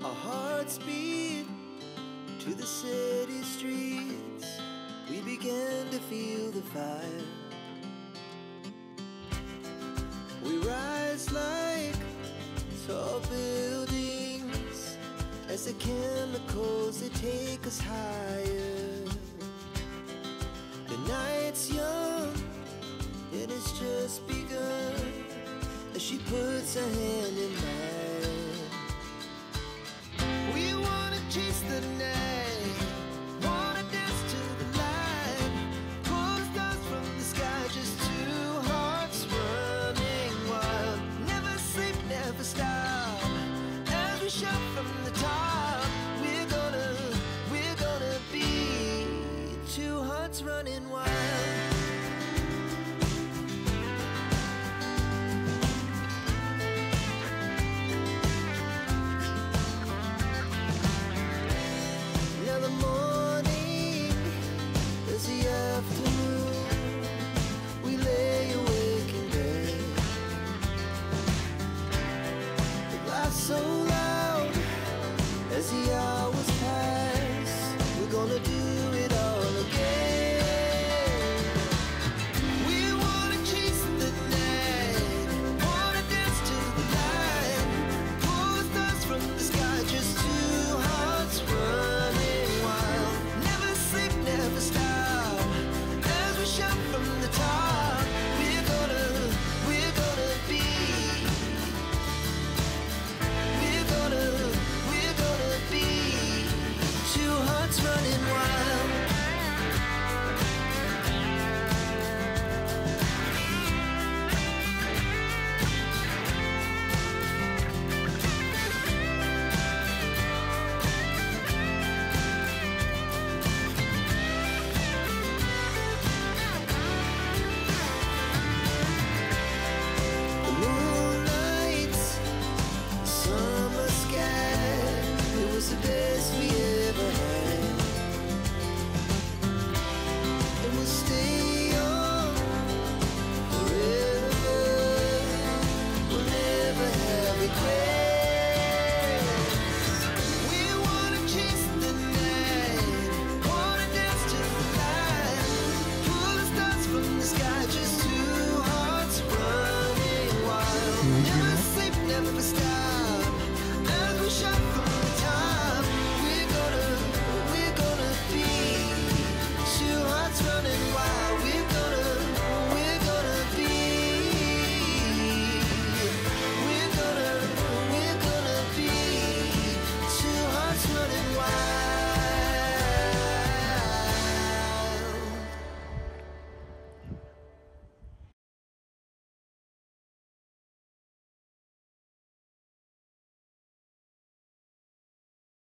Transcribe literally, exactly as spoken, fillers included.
Our hearts beat to the city streets. We began to feel the fire. We rise like tall buildings as the chemicals, they take us higher. The night's young and it's just begun as she puts her hand in mine. We wanna chase the night, wanna dance to the light, pull the stars from the sky, just two hearts running wild. Never sleep, never stop, as we shout from the top. We're gonna, we're gonna be two hearts running wild. So loud as the hours pass, we're gonna do it all again. We wanna chase the night, wanna dance to the light, pull the stars from the sky, just two hearts running wild. Never sleep, never stop, as we shout from the top. We're gonna, we're gonna be running wild. The moonlight, sun